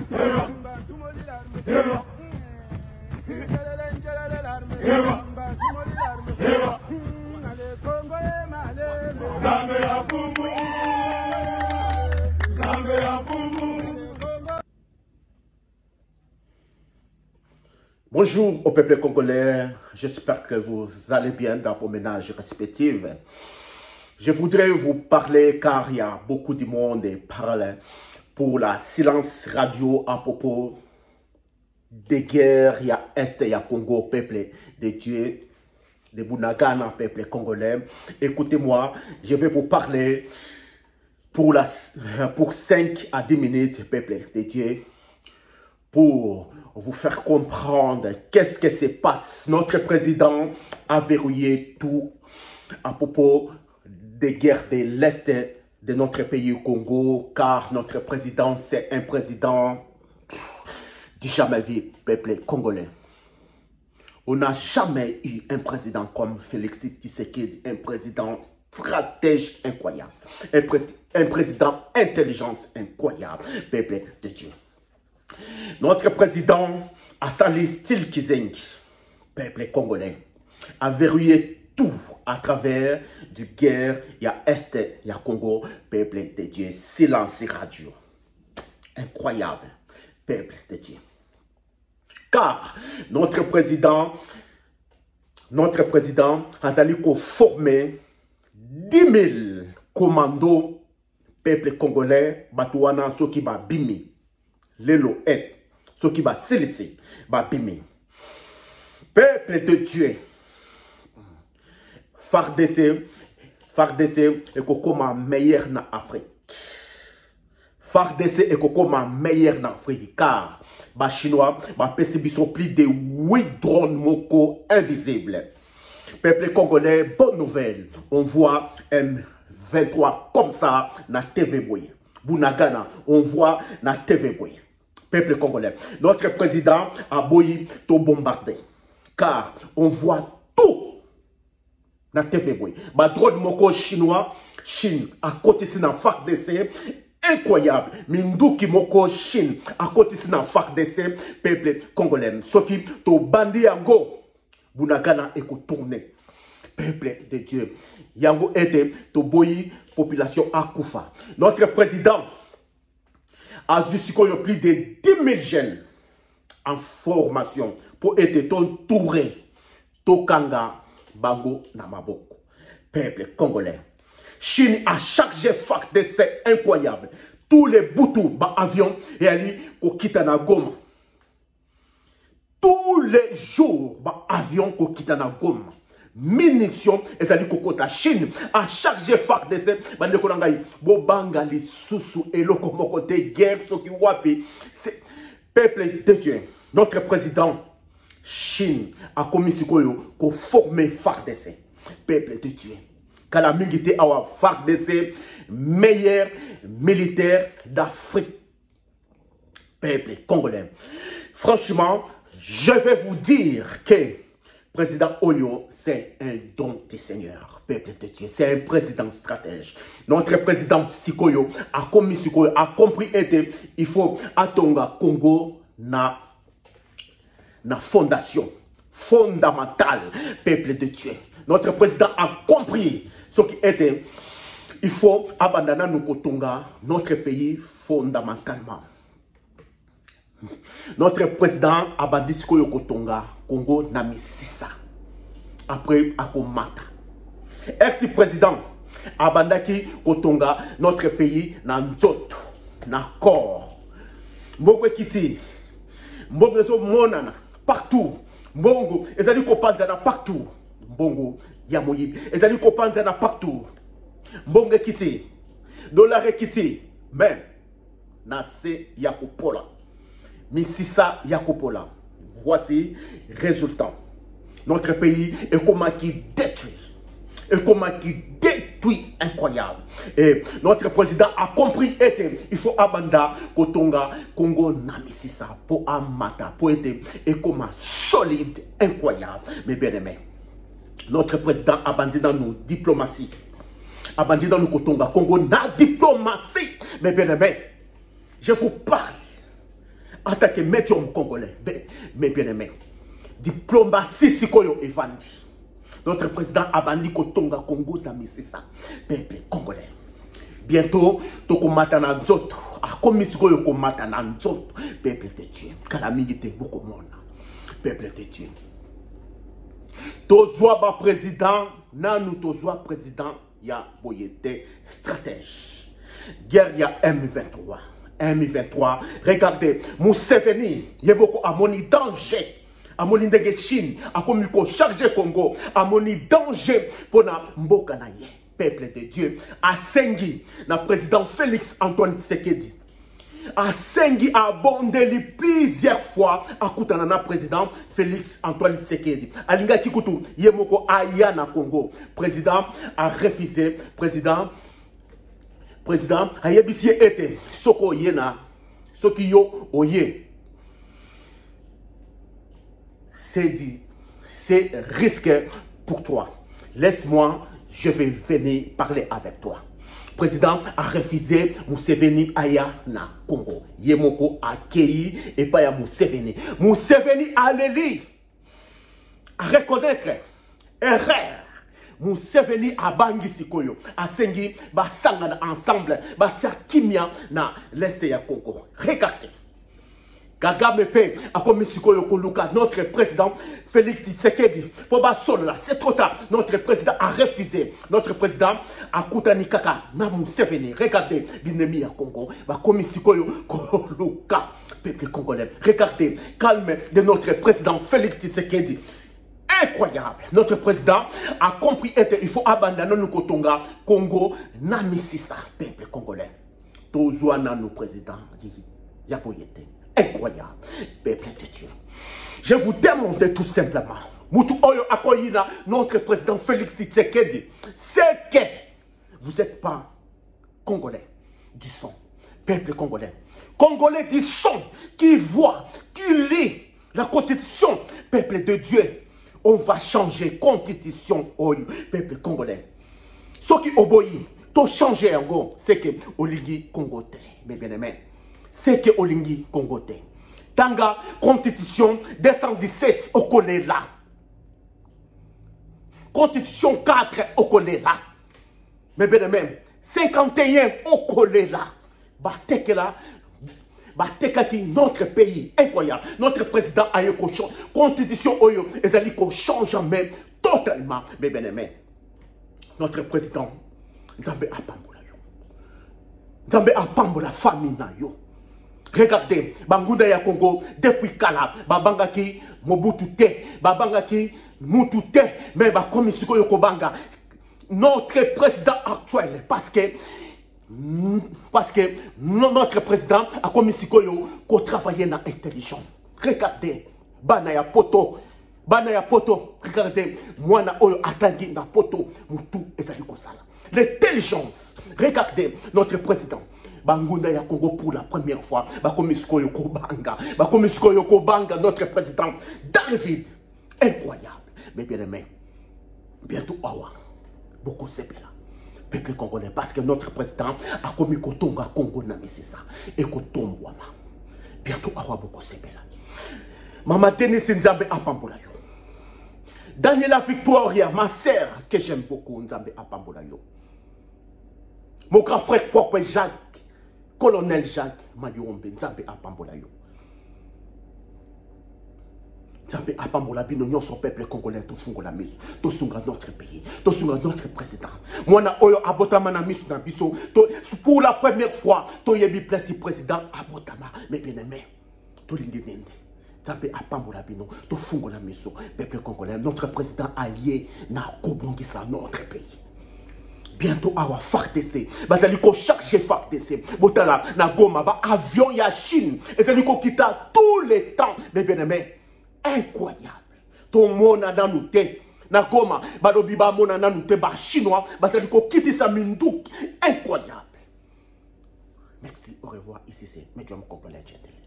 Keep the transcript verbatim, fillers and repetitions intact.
Bonjour au peuple congolais, j'espère que vous allez bien dans vos ménages respectifs. Je voudrais vous parler car il y a beaucoup de monde qui parle pour la silence radio à propos des guerres. Il y a Est, il y a Congo, peuple de Dieu, de Bunagana, peuple congolais. Écoutez-moi, je vais vous parler pour, la, pour cinq à dix minutes, peuple de Dieu, pour vous faire comprendre qu'est-ce qui se passe. Notre président a verrouillé tout à propos des guerres de l'Est de notre pays au Congo, car notre président, c'est un président du jamais vu, peuple congolais. On n'a jamais eu un président comme Félix Tshisekedi, un président stratège incroyable, un, pré un président intelligence incroyable, peuple de Dieu. Notre président a sali style Kizengi, peuple congolais, a verrouillé tout à travers du guerre. Il y a Est, il y a Congo, peuple de Dieu, silence radio. Incroyable, peuple de Dieu. Car notre président, notre président a sali formé dix mille commandos, peuple congolais, Batouana, Soki Bimi. Lelo est, ce qui va s'élisser, va bimer. Peuple de Dieu, F A R D C, F A R D C est comme meilleur en Afrique. F A R D C est comme meilleur en Afrique, car les Chinois ont plus de huit drones moko invisibles. Peuple congolais, bonne nouvelle, on voit M vingt-trois comme ça na T V Boy. Bunagana, on voit na T V Boy. Peuple congolais, notre président a boyi to bombardé, car on voit tout na T V Boy. Ba drone moko chinois, Chine, à côté c'est na F A R D C, incroyable. Minduki moko Chine, à côté c'est na F A R D C, peuple congolais. Ce qui to bandi yango, Bunagana et ko tourner. Peuple de Dieu, yango était to boyi population à Koufa. Notre président a jusqu'à plus de dix mille jeunes en formation pour être entourés. Tokanga, Bango, Namaboko. Peuple congolais. Chine a chargé F A R D C incroyable. Tous les boutous, bah, avions, et ali, ko kitana Goma. Tous les jours, bah, avions, ko kitana Goma. Munitions, et ça dit que la Chine a chargé F A R D C, bande konangai, bobanga li susu et le côté guerre, ce qui wapi, c'est peuple de Dieu. Notre président Chine a commis ce qu'on formé F A R D C, peuple de Dieu. Car la milité a F A R D C, meilleur militaire d'Afrique, peuple congolais. Franchement, je vais vous dire que président Oyo, c'est un don du Seigneur, peuple de Dieu. C'est un président stratège. Notre président Sikoyo a commis Sikoyo, a compris que il faut attendre Congo na na fondation fondamentale, peuple de Dieu. Notre président a compris ce qui était. Il faut abandonner nous Kotonga, notre pays fondamentalement. Notre président a bandi Sikoyo Kotonga, Congo na misisa. Après akomata. Ex-président a bandaki Kotonga, notre pays na nzoto, na corps. Mbongwe kiti, mbongwe zo monana partout. Mbongo ezali kopanzana partout. Mbongo ya moyibi ezali kopanzana partout. Mbongwe kiti, dollar kiti, même na se yakopola. Misisa Yakopola. Voici résultat. Notre pays est comment qui détruit. Et comment qui détruit incroyable. Et notre président a compris que il faut abandonner Kotonga, Congo, Namisisa, pour amata, pour être et comment solide, incroyable. Mais bien aimé, notre président a abandonné dans nos diplomaties. Abandonné dans nos Kotonga, Congo, na diplomatie. Mais bien aimé, je vous parle en tant que médium congolais, mais bien aimé, diplomatie sikoyo evandi. Notre président Abandi Kotonga Congo Tamisisa, peuple congolais. Bientôt, Tokomata na nzoto, a komisiko yo komata na nzoto, peuple de Dieu. Calamité beaucoup mona, peuple de Dieu. Tozwa ba président, nanu tozwa président ya boyete stratège. Guerre ya M vingt-trois. M vingt-trois, regardez, Museveni, yeboko amoni danger. Amoni ndenge Chine, akomi ko charger Congo, amoni danger pour na mboka na ye, peuple de Dieu. Asengi na président Félix Antoine Tshisekedi. Asengi a abondé plusieurs fois akutana na président Félix Antoine Tshisekedi. Alinga kikutu yemoko aya na Congo. Président a refusé, président président a yebisi ete soko yena soki yo oye. C'est risqué pour toi. Laisse-moi, je vais venir parler avec toi. Le président a refusé Museveni aya na Congo. Yemoko a accueilli et pas ya Museveni. Museveni a l'éli à reconnaître erreur. Museveni a bangi sikoyo. A sengi ba sangana ensemble. Ba tia kimia na l'est ya Congo. Regardez. Kagame pe a commis sikoyo koluka notre président Félix Tshisekedi pour ba solo là c'est trop tard. Notre président a refusé. Notre président a koutani kaka na Museveni. Regardez binemi ya Congo ba commis sikoyo koluka peuple congolais. Regardez calme de notre président Félix Tshisekedi. Incroyable. Notre président a compris que il faut abandonner nous kotonga Congo na misisa peuple congolais. Tozwa na nous président ya boyete. Incroyable, peuple de Dieu. Je vous demande tout simplement, Moutou Oyo Akoyina, notre président Félix Tshisekedi, c'est que vous n'êtes pas Congolais du son, peuple congolais. Congolais du son, qui voit, qui lit la constitution, peuple de Dieu. On va changer constitution, Oyo, peuple congolais. Ce qui oboyi, tout changer en gros, c'est que Olingi Congoté, mes bien-aimés. C'est que Olingi Congoté. Tanga, constitution deux cent dix-sept au collé là. Constitution quatre au collé là. Mais bien même, cinquante et un au collé là. Bateke là. Bateka qui notre pays. Incroyable. Notre président a eu cochon. Constitution Oyo. Et ali qu'on change même totalement. Mais bien même, notre président, Nzambe Apambola yo. Nzambe Apambola famille na yo. Regardez, Bangunda ya Congo, depuis Kala, Babangaki, Mobutu te, Babangaki, Mutu te, mais Bakomisiko Yokobanga, notre président actuel, parce que, parce que notre président a Komisiko Yoko travaillé dans l'intelligence. Regardez, Banaya Poto, Banaya Poto, regardez, moi na Oyo Atangi na Poto, Mutu Ezaliko Sala. L'intelligence, regardez, notre président. Bangunda ya Congo pour la première fois. Bakomisiko Yoko Banga. Bakomisiko Yoko Banga, notre président. Dans le vide. Incroyable. Mais bien aimé. Bientôt, awa. Beaucoup c'est là. Peuple congolais. Parce que notre président a commis Kotonga Congo Namisisa. Et Kotombouama. Bientôt, awa beaucoup c'est là. Maman Denis Nzambe Apambola yo. Daniela Victoria, ma sœur, que j'aime beaucoup, Nzambe Apambola yo. Mon grand frère propre Jacques. Colonel Jacques Mayombe, Nzambe Apambola yo. Nzambe Apambola bino nyon son peuple congolais to fungola miso, to sunga notre pays, to sunga notre président. Mwana oyo abotama na miso na biso, pour la première fois, to yebi place président abotama, mais bien aimé, to lingi nende. Nzambe Apambola bino, to fungola miso, peuple congolais, notre président allié na kobongisa notre pays. Bientôt awa F A R D C bazali ko charger F A R D C botala na Goma ba avion ya Chine ezali ko kita tous les temps mais bien aimé incroyable ton mona na nous te na Goma ba lobi ba mona na nous te ba chinois bazali ko kitisa minduki incroyable. Merci, au revoir, ici c'est Medium Congolais.